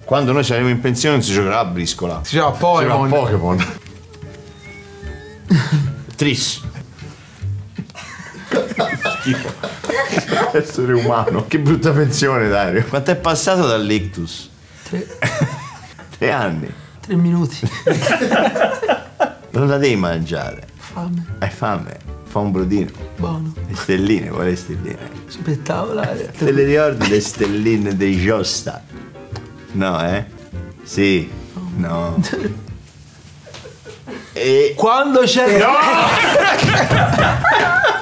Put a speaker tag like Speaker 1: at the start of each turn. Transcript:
Speaker 1: Quando noi saremo in pensione non si giocherà a briscola.
Speaker 2: Si gioca a Pokémon.
Speaker 1: Pokémon. Tris. Schifo. Essere umano. Che brutta pensione, Dario. Quanto è passato dall'ictus? 3 anni.
Speaker 2: 3 minuti.
Speaker 1: Non la devi mangiare.
Speaker 2: Fame.
Speaker 1: Hai fame. Fa un brodino.
Speaker 2: Buono.
Speaker 1: Le stelline, vuoi le stelline?
Speaker 2: Aspettavo l'aria.
Speaker 1: Te le ricordi le stelline dei Josta? No, Sì. No. E
Speaker 2: Quando c'è...
Speaker 1: no!